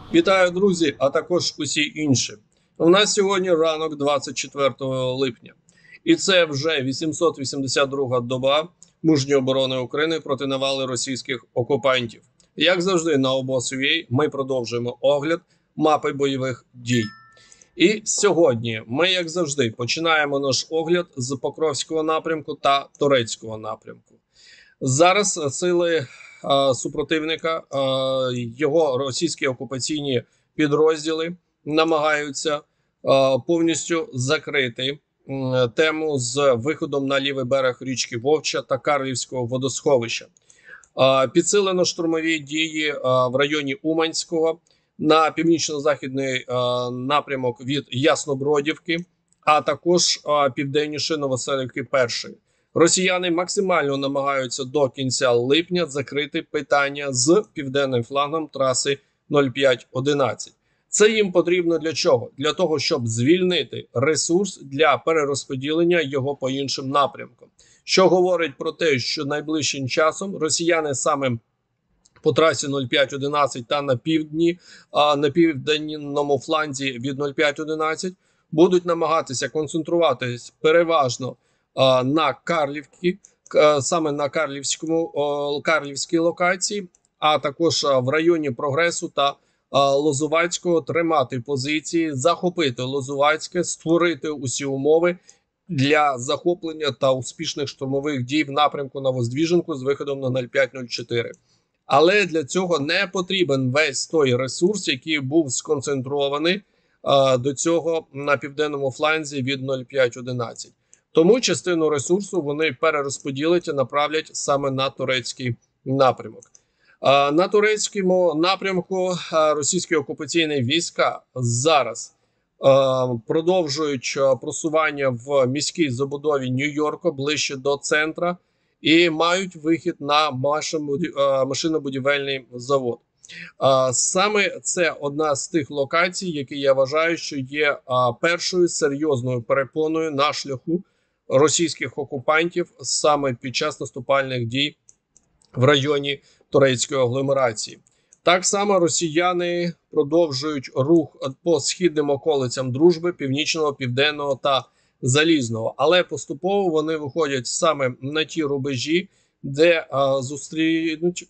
Вітаю, друзі, а також усі інші. У нас сьогодні ранок 24 липня. І це вже 882-га доба мужньої оборони України проти навали російських окупантів. Як завжди, на обоз.ua ми продовжуємо огляд мапи бойових дій. І сьогодні ми, як завжди, починаємо наш огляд з Покровського напрямку та Торецького напрямку. Зараз сили супротивника, його російські окупаційні підрозділи намагаються повністю закрити тему з виходом на лівий берег річки Вовча та Карлівського водосховища. Підсилено штурмові дії в районі Уманського на північно-західний напрямок від Яснобродівки, а також південніше Новоселівки першої. Росіяни максимально намагаються до кінця липня закрити питання з південним флангом траси 0511. Це їм потрібно для чого? Для того, щоб звільнити ресурс для перерозподілення його по іншим напрямкам. Що говорить про те, що найближчим часом росіяни саме по трасі 0511 та на південному фланзі від 0511 будуть намагатися концентруватись переважно на Карлівці, саме на Карлівській локації, а також в районі Прогресу та Лозувацького тримати позиції, захопити Лозувацьке, створити усі умови для захоплення та успішних штурмових дій в напрямку на Воздвіженку з виходом на 0504. Але для цього не потрібен весь той ресурс, який був сконцентрований до цього на південному фланзі від 0511. Тому частину ресурсу вони перерозподілять і направлять саме на турецький напрямок. На турецькому напрямку російські окупаційні війська зараз продовжують просування в міській забудові Нью-Йорка ближче до центра і мають вихід на машинобудівельний завод. Саме це одна з тих локацій, які я вважаю, що є першою серйозною перепоною на шляху російських окупантів саме під час наступальних дій в районі турецької агломерації. Так само росіяни продовжують рух по східним околицям Дружби, Північного, Південного та Залізного. Але поступово вони виходять саме на ті рубежі, де зустрінуть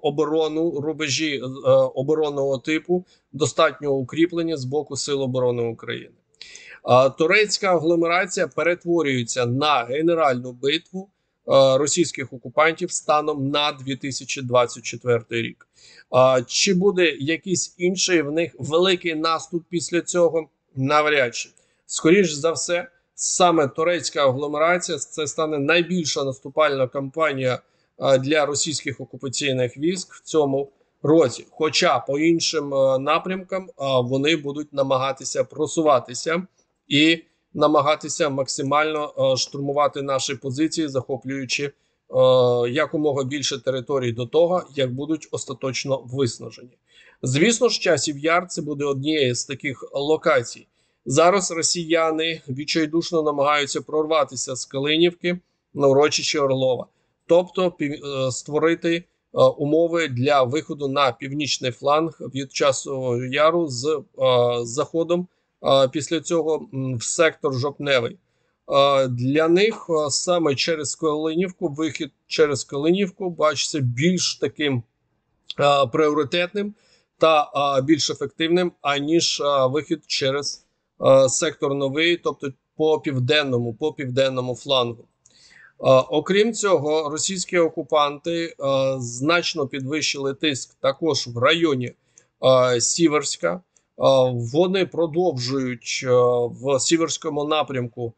рубежі оборонного типу, достатньо укріплені з боку Сил оборони України. Турецька агломерація перетворюється на генеральну битву російських окупантів станом на 2024 рік. Чи буде якийсь інший в них великий наступ після цього? Навряд чи. Скоріш за все, саме турецька агломерація – це стане найбільша наступальна кампанія для російських окупаційних військ в цьому році. Хоча по іншим напрямкам вони будуть намагатися просуватися і намагатися максимально штурмувати наші позиції, захоплюючи якомога більше територій до того, як будуть остаточно виснажені. Звісно ж, Часів Яр – це буде однією з таких локацій. Зараз росіяни відчайдушно намагаються прорватися з Калинівки на урочище Орлова. Тобто створити умови для виходу на північний фланг від Часового Яру з заходом після цього в сектор Жовтневий. Для них саме через Калинівку, вихід через Калинівку бачиться більш таким пріоритетним та більш ефективним, аніж вихід через сектор Новий, тобто по південному флангу. Окрім цього, російські окупанти значно підвищили тиск також в районі Сіверська. Вони продовжують в Сіверському напрямку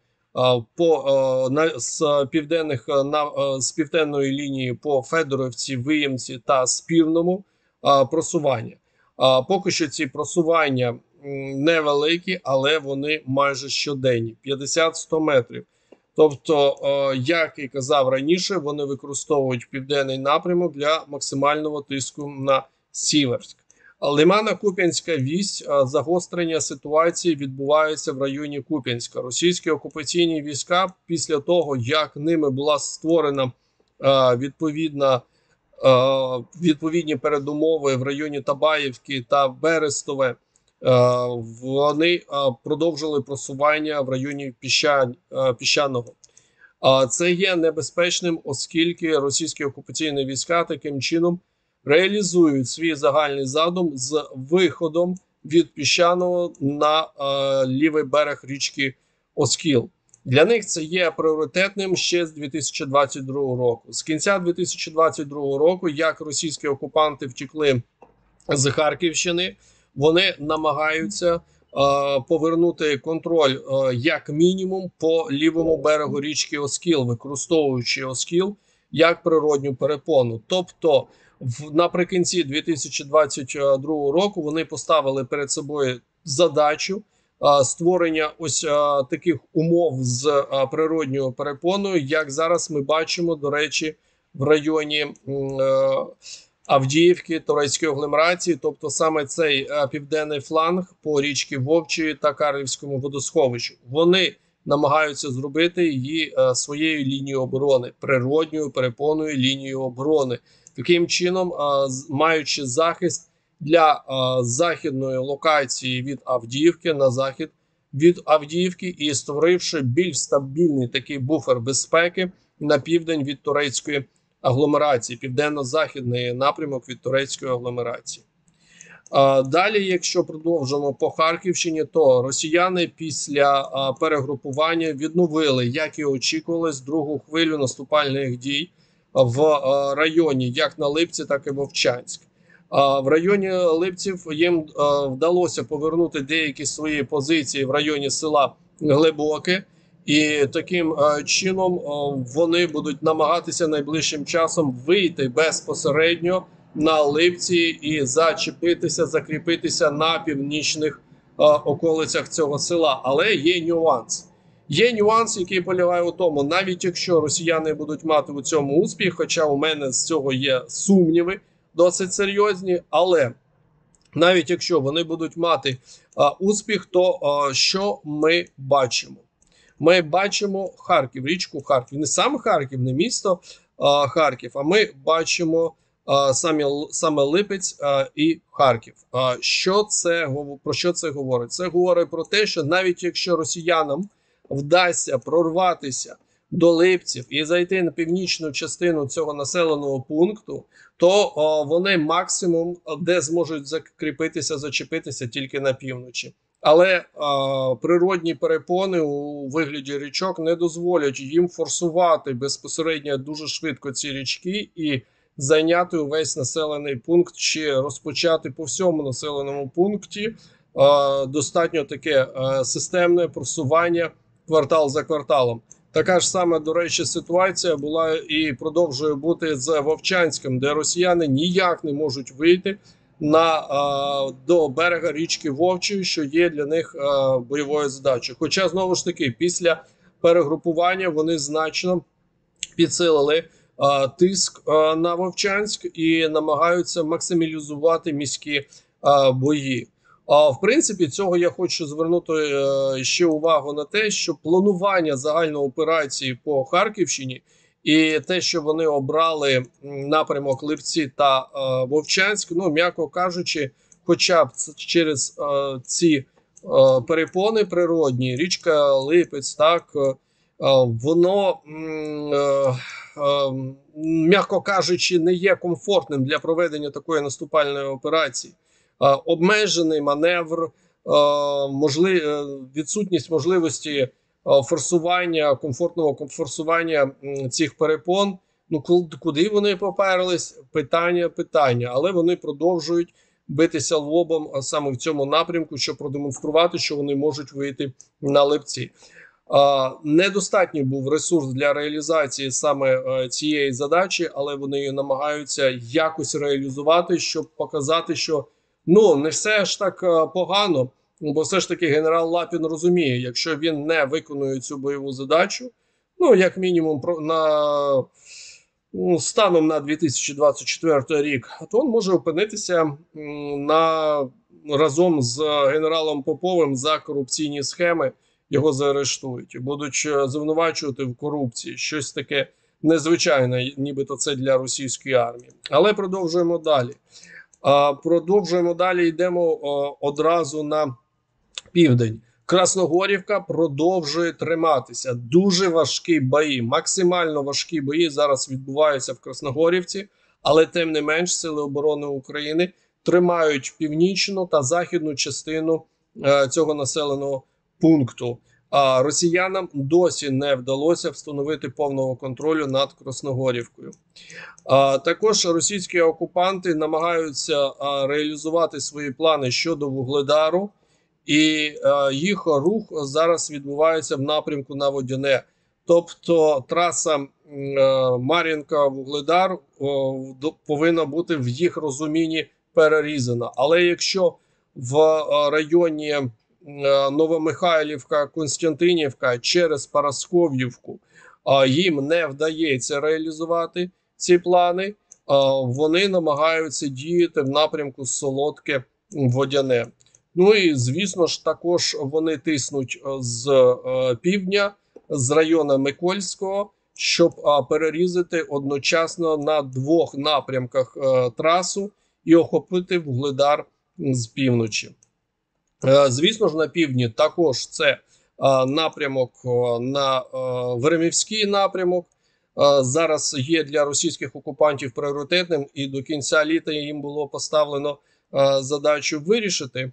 з південної лінії по Федорівці, Виємці та Спірному просування. Поки що ці просування невеликі, але вони майже щоденні – 50-100 метрів. Тобто, як і казав раніше, вони використовують південний напрямок для максимального тиску на Сіверськ. Лимано-Куп'янська вісь, загострення ситуації відбувається в районі Куп'янська. Російські окупаційні війська після того, як ними була створена відповідна відповідні передумови в районі Табаївки та Берестове, вони продовжили просування в районі Піщаного. Це є небезпечним, оскільки російські окупаційні війська таким чином реалізують свій загальний задум з виходом від Піщаного на лівий берег річки Оскіл. Для них це є пріоритетним ще з 2022 року. З кінця 2022 року, як російські окупанти втекли з Харківщини, вони намагаються повернути контроль як мінімум по лівому берегу річки Оскіл, використовуючи Оскіл як природню перепону. Тобто наприкінці 2022 року вони поставили перед собою задачу створення ось таких умов з природньою перепоною, як зараз ми бачимо, до речі, в районі Авдіївки, Торецької агломерації, тобто саме цей південний фланг по річці Вовчої та Карлівському водосховищу. Вони намагаються зробити її своєю лінією оборони, природньою перепоною лінією оборони. Таким чином, маючи захист для західної локації від Авдіївки на захід від Авдіївки і створивши більш стабільний такий буфер безпеки на південь від Торецької агломерації, південно-західний напрямок від Торецької агломерації. Далі, якщо продовжимо по Харківщині, то росіяни після перегрупування відновили, як і очікувалось, другу хвилю наступальних дій в районі як на Липці, так і Вовчанськ. В районі Липців їм вдалося повернути деякі свої позиції в районі села Глибоке, і таким чином вони будуть намагатися найближчим часом вийти безпосередньо на Липці і зачепитися, закріпитися на північних околицях цього села. Але є нюанс. Є нюанс, який полягає у тому, навіть якщо росіяни будуть мати у цьому успіх, хоча у мене з цього є сумніви досить серйозні, але навіть якщо вони будуть мати успіх, то що ми бачимо? Ми бачимо Харків, річку Харків. Не сам Харків, не місто Харків, а ми бачимо саме Липець і Харків. Про що це говорить? Це говорить про те, що навіть якщо росіянам вдасться прорватися до Липців і зайти на північну частину цього населеного пункту, то вони максимум де зможуть закріпитися, зачепитися тільки на півночі. Але природні перепони у вигляді річок не дозволять їм форсувати безпосередньо дуже швидко ці річки і зайняти увесь населений пункт чи розпочати по всьому населеному пункті достатньо таке системне просування квартал за кварталом. Така ж сама, до речі, ситуація була і продовжує бути з Вовчанськом, де росіяни ніяк не можуть вийти до берега річки Вовчої, що є для них бойовою задачею. Хоча, знову ж таки, після перегрупування вони значно підсилили тиск на Вовчанськ і намагаються максималізувати міські бої. В принципі, цього я хочу звернути ще увагу на те, що планування загальної операції по Харківщині і те, що вони обрали напрямок Липці та Вовчанськ, ну, м'яко кажучи, хоча б через ці перепони природні, річка Липець, так, воно, м'яко кажучи, не є комфортним для проведення такої наступальної операції. Обмежений маневр, відсутність можливості форсування, комфортного форсування цих перепон. Ну, куди вони поперлись? Питання. Але вони продовжують битися лобом саме в цьому напрямку, щоб продемонструвати, що вони можуть вийти на Липці. Недостатній був ресурс для реалізації саме цієї задачі, але вони її намагаються якось реалізувати, щоб показати, що не все ж так погано, бо все ж таки генерал Лапін розуміє, якщо він не виконує цю бойову задачу, як мінімум станом на 2024 рік, то він може опинитися разом з генералом Поповим за корупційні схеми, його заарештують і будуть звинувачувати в корупції. Щось таке незвичайне, нібито це для російської армії. Але продовжуємо далі. Продовжуємо далі, йдемо одразу на південь. Красногорівка продовжує триматися. Дуже важкі бої, максимально важкі бої зараз відбуваються в Красногорівці, але тим не менш Сили оборони України тримають північну та західну частину цього населеного пункту. А росіянам досі не вдалося встановити повного контролю над Красногорівкою. Також російські окупанти намагаються реалізувати свої плани щодо Вугледару, і їх рух зараз відбувається в напрямку на Водяне. Тобто траса Мар'їнка-Вугледар повинна бути в їх розумінні перерізана. Але якщо в районі Новомихайлівка, Константинівка через Парасков'ївку їм не вдається реалізувати ці плани, вони намагаються діяти в напрямку Солодке-Водяне. Ну і, звісно ж, також вони тиснуть з півдня, з району Микольського, щоб перерізати одночасно на двох напрямках трасу і охопити Вугледар з півночі. Звісно ж, на півдні також це напрямок на Веремівський напрямок. Зараз є для російських окупантів пріоритетним, і до кінця літа їм було поставлено задачу вирішити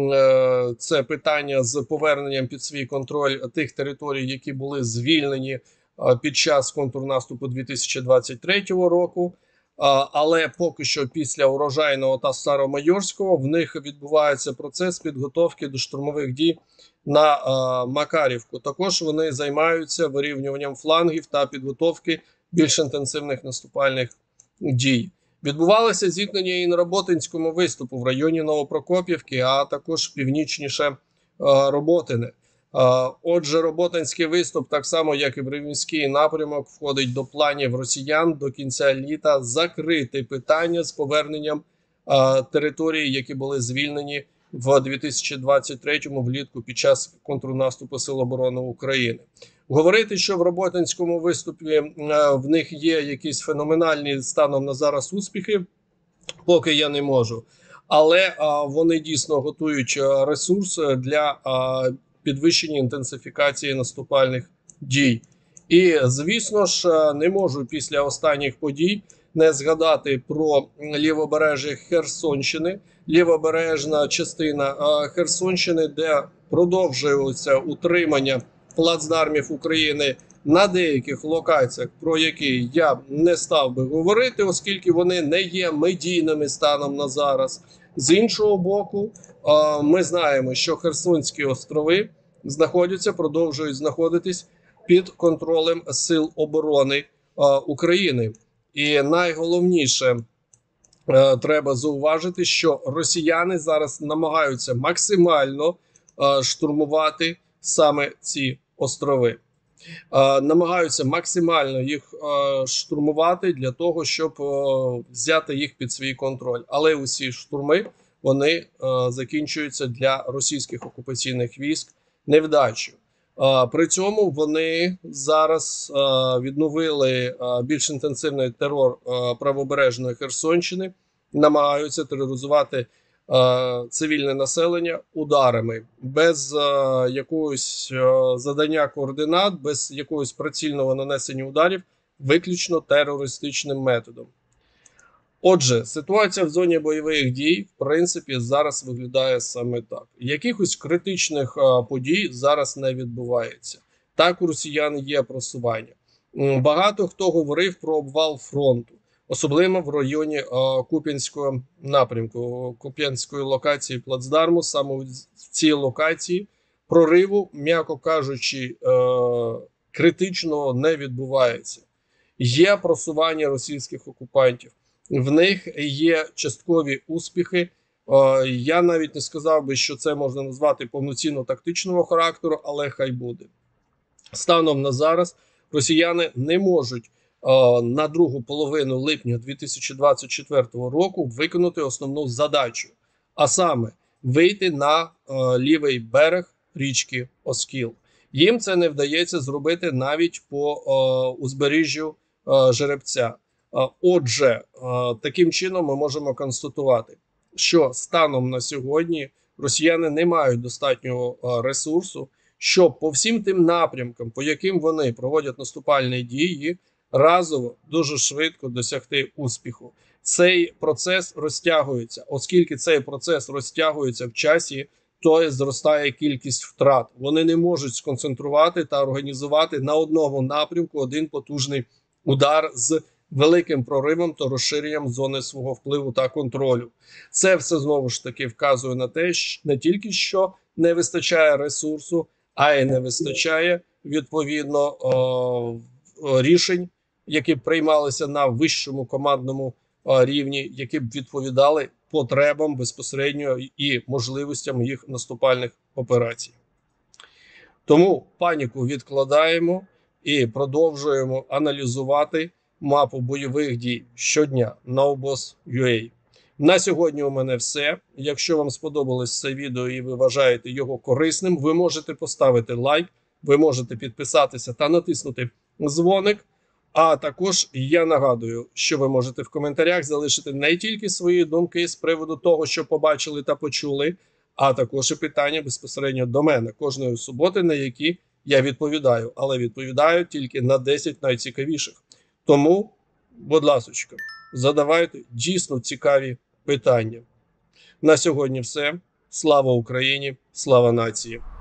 це питання з поверненням під свій контроль тих територій, які були звільнені під час контрнаступу 2023 року. Але поки що після Урожайного та Старомайорського в них відбувається процес підготовки до штурмових дій на Макарівку. Також вони займаються вирівнюванням флангів та підготовки більш інтенсивних наступальних дій. Відбувалося зіткнення і на Роботинському виступу в районі Новопрокопівки, а також північніше Роботине. Отже, Роботинський виступ, так само як і Времівський напрямок, входить до планів росіян до кінця літа закрити питання з поверненням територій, які були звільнені в 2023-му влітку під час контрнаступу Сил оборони України. Говорити, що в Роботинському виступі в них є якісь феноменальні станом на зараз успіхи, поки я не можу. Але вони дійсно готують ресурс для підвищення інтенсифікації наступальних дій. І, звісно ж, не можу після останніх подій не згадати про лівобережжя Херсонщини, лівобережна частина Херсонщини, де продовжується утримання плацдармів України на деяких локаціях, про які я не став би говорити, оскільки вони не є медійними станом на зараз. З іншого боку, ми знаємо, що Херсонські острови продовжують знаходитись під контролем Сил оборони України. І найголовніше, треба зауважити, що росіяни зараз намагаються максимально штурмувати саме ці острови. Намагаються максимально їх штурмувати для того, щоб взяти їх під свій контроль. Але усі штурми, вони закінчуються для російських окупаційних військ невдачею. При цьому вони зараз відновили більш інтенсивний терор правобережної Херсонщини, намагаються тероризувати цивільне населення ударами, без якогось задання координат, без якогось прицільного нанесення ударів, виключно терористичним методом. Отже, ситуація в зоні бойових дій, в принципі, зараз виглядає саме так. Якихось критичних подій зараз не відбувається. Так, у росіян є просування. Багато хто говорив про обвал фронту, особливо в районі Куп'янського напрямку, Куп'янської локації плацдарму. Саме в цій локації прориву, м'яко кажучи, критичного не відбувається. Є просування російських окупантів. В них є часткові успіхи. Я навіть не сказав би, що це можна назвати повноцінно тактичного характеру, але хай буде. Станом на зараз росіяни не можуть на другу половину липня 2024 року виконати основну задачу, а саме вийти на лівий берег річки Оскіл. Їм це не вдається зробити навіть по узбережжю жеребця. Отже, таким чином ми можемо констатувати, що станом на сьогодні росіяни не мають достатнього ресурсу, щоб по всім тим напрямкам, по яким вони проводять наступальні дії, разово дуже швидко досягти успіху. Цей процес розтягується, оскільки цей процес розтягується в часі, то зростає кількість втрат. Вони не можуть сконцентрувати та організувати на одному напрямку один потужний удар з великим проривом та розширенням зони свого впливу та контролю. Це все знову ж таки вказує на те, що не тільки що не вистачає ресурсу, а й не вистачає відповідно рішень, які б приймалися на вищому командному рівні, які б відповідали потребам безпосередньо і можливостям їх наступальних операцій. Тому паніку відкладаємо і продовжуємо аналізувати мапу бойових дій щодня на obos.ua. На сьогодні у мене все. Якщо вам сподобалось це відео і ви вважаєте його корисним, ви можете поставити лайк, ви можете підписатися та натиснути дзвоник. А також я нагадую, що ви можете в коментарях залишити не тільки свої думки з приводу того, що побачили та почули, а також і питання безпосередньо до мене кожної суботи, на які я відповідаю, але відповідаю тільки на 10 найцікавіших. Тому, будь ласочка, задавайте дійсно цікаві питання. На сьогодні все. Слава Україні, слава нації!